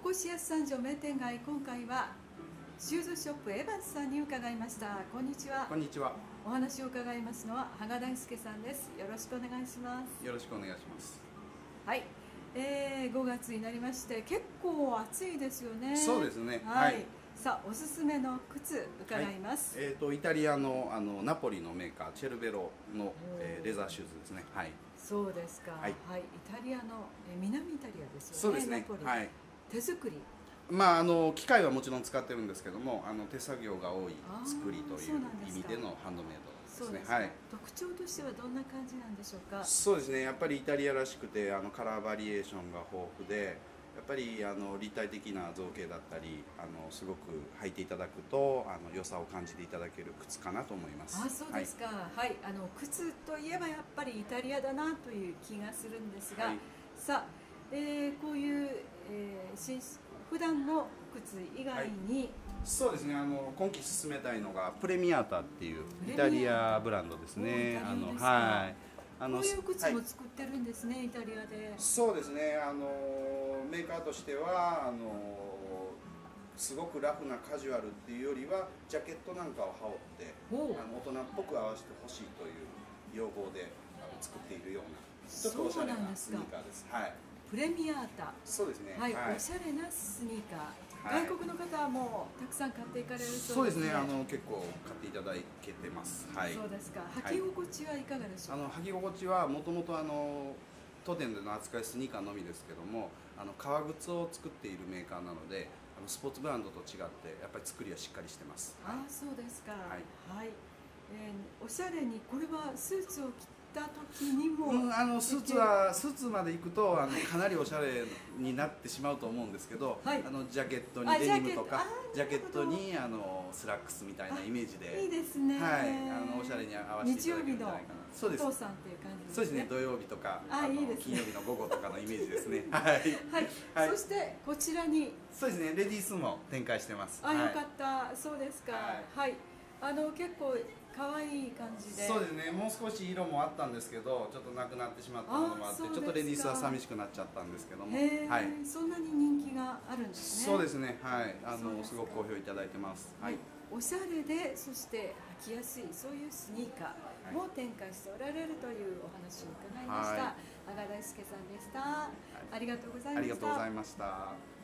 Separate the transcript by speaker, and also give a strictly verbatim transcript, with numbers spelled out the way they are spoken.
Speaker 1: 越安三条名店街、今回はシューズショップエヴァンスさんに伺いました。こんにちは。
Speaker 2: こんにちは。
Speaker 1: お話を伺いますのは羽賀大輔さんです。よろしくお願いします。
Speaker 2: よろしくお願いします。
Speaker 1: はい、えー、ごがつになりまして結構暑いですよね。
Speaker 2: そうですね。
Speaker 1: はい、はい、さあおすすめの靴伺います。
Speaker 2: はい、えっ、ー、とイタリアのあのナポリのメーカーチェルベロの、えー、レザーシューズですね。はい。
Speaker 1: そうですか。はい、はい、イタリアの、えー、南イタリアですよね。
Speaker 2: そうですね。
Speaker 1: ナポリ。
Speaker 2: はい。
Speaker 1: 手作り。
Speaker 2: まああの機械はもちろん使ってるんですけども、あの手作業が多い作りという意味でのハンドメイドですね。はい。
Speaker 1: 特徴としてはどんな感じなんでしょうか。
Speaker 2: そうですね。やっぱりイタリアらしくて、あのカラーバリエーションが豊富で、やっぱりあの立体的な造形だったり、あのすごく履いていただくとあの良さを感じていただける靴かなと思います。
Speaker 1: あ、そうですか。はい、はい、あの靴といえばやっぱりイタリアだなという気がするんですが、はい、さあ、えー、こういう、えー、新普段の靴以外に、はい、
Speaker 2: そうですね、あの今季進めたいのがプレミアータっていうイタリアブランドですね。
Speaker 1: あの
Speaker 2: はい。
Speaker 1: あのこういう靴も作ってるんですね、はい、イタリアで。そうですね、
Speaker 2: あのメーカーとしてはあのすごくラフなカジュアルっていうよりはジャケットなんかを羽織ってあの大人っぽく合わせてほしいという要望であの作っているようなちょっとおしゃれなスニーカーです。はい。
Speaker 1: プレミアータ。
Speaker 2: そうですね。
Speaker 1: はい、はい、おしゃれなスニーカー。はい、外国の方はもうたくさん買っていかれるそうですね。
Speaker 2: そうですね。あの結構買っていただけてます。はい。
Speaker 1: そうですか。履き心地はいかがでしょうか。
Speaker 2: はい、あの履き心地はもともとあの当店での扱いスニーカーのみですけども、あの革靴を作っているメーカーなので、あのスポーツブランドと違ってやっぱり作りはしっかりしてます。
Speaker 1: ああ、そうですか。はい。はい、えー、おしゃれにこれはスーツを着てた時にも、
Speaker 2: うん、あのスーツはスーツまで行くとあのかなりおしゃれになってしまうと思うんですけど、はい、あのジャケットにデニムとかジャケットにあのスラックスみたいなイメージで
Speaker 1: いいですね。はい、
Speaker 2: あのおしゃれに合わせていただけるんじゃないかな。
Speaker 1: そうです。お父さんっていう感じですね。
Speaker 2: そうですね。土曜日とかあの金曜日の午後とかのイメージですね。はい。
Speaker 1: はい。そしてこちらに
Speaker 2: そうですね。レディースも展開してます。
Speaker 1: あ、よかった。そうですか。はい。あの結構可愛い感じで。
Speaker 2: そうですね。もう少し色もあったんですけど、ちょっとなくなってしまったものもあって、ちょっとレディースは寂しくなっちゃったんですけども。
Speaker 1: はい。そんなに人気があるんですね。
Speaker 2: そうですね。はい。あのすごく好評いただいてます。はい。
Speaker 1: おしゃれで、そして履きやすいそういうスニーカーも展開しておられるというお話を伺いました。羽賀大輔さんでした。ありがとうございました。
Speaker 2: ありがとうございました。